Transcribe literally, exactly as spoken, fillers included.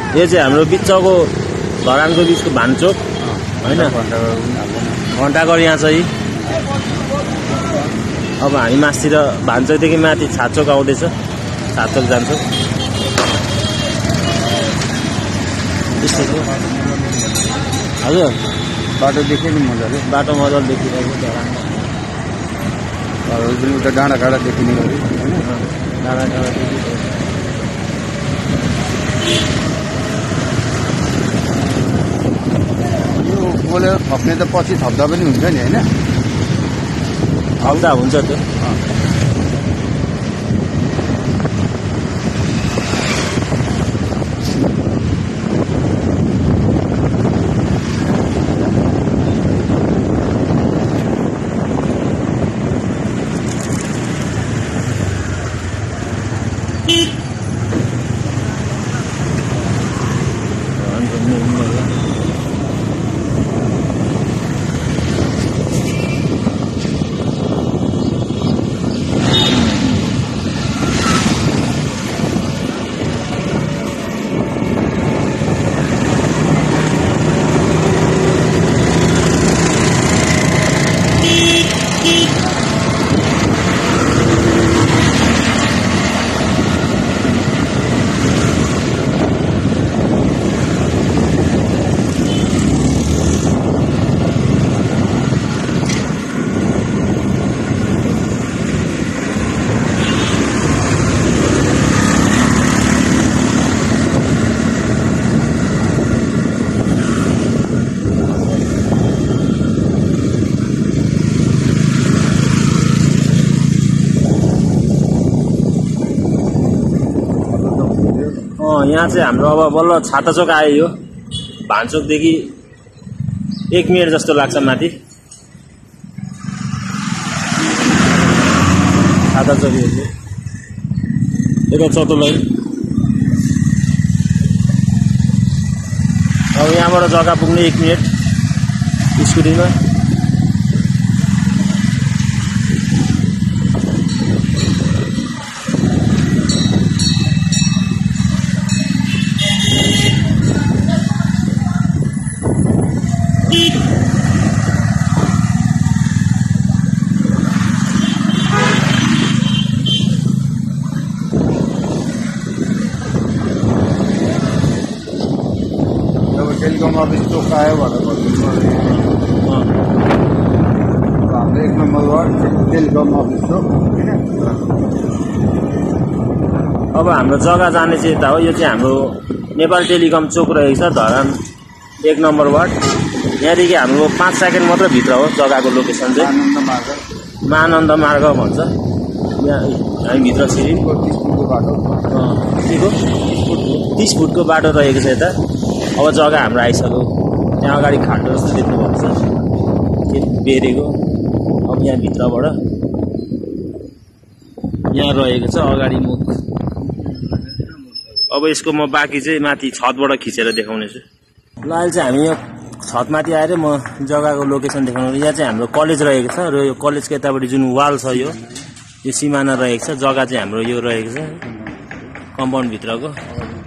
यो चाहिँ हाम्रो बिचको धरानको बिचको भान्चोक होइन, घण्टाघर यहाँ चाहिँ। अब हामी मासतिर भान्चोकदेखि माथि छाचोक आउँदैछ, छाचोक जान्छौँ। हजुर बाटो देखेँ नि मजाले, बाटो मजाले देखिरहेको धरानमा। उता डाँडा काँडा देखिने गरी होइन, डाँडा काँडा देखिरहेको। यो बोलेर थप्ने त पछि थप्दा पनि हुन्छ नि होइन, थप्दा हुन्छ त्यो। यहाँ चाहिँ हाम्रो अब बल्ल छाताचोक आयो। यो भान्चोकदेखि एक मिनट जस्तो लाग्छ माथि छाताचोक। यता चौथो लाइन। अब यहाँबाट जग्गा पुग्ने एक मिनट स्कुटीमा। टेलिकम अफिस चोक आयो भनेर हाम्रो एक नम्बर वार्ड टेलिकम अफिस चोक होइन। अब हाम्रो जग्गा जाने चाहिँ यता हो। यो चाहिँ हाम्रो नेपाल टेलिकम चोक रहेको छ, धरान एक नम्बर वार्ड। यहाँदेखि हाम्रो पाँच सेकेन्ड मात्र भित्र हो जग्गाको लोकेसन चाहिँ। महानन्द मार्ग भन्छ। यहाँ हामी भित्र छिर्यौँ। तिस फुटको बाटो, तिस फुटको बाटो रहेको छ यता। अब जग्गा हाम्रो आइसक्यो। त्यहाँ अगाडि खाल्डो जस्तो देख्नुभएको छ बेरेको। अब यहाँ भित्रबाट यहाँ रहेको छ अगाडि मुख। अब यसको म बाँकी चाहिँ माथि छतबाट खिचेर देखाउनेछु। ल अहिले चाहिँ हामी यो छतमाथि आएर म जग्गाको लोकेसन देखाउनु। यहाँ चाहिँ हाम्रो कलेज रहेको छ र यो कलेजको यतापट्टि जुन वाल छ यो यो सिमाना रहेको छ। जग्गा चाहिँ हाम्रो यो रहेको छ कम्पाउन्ड भित्रको।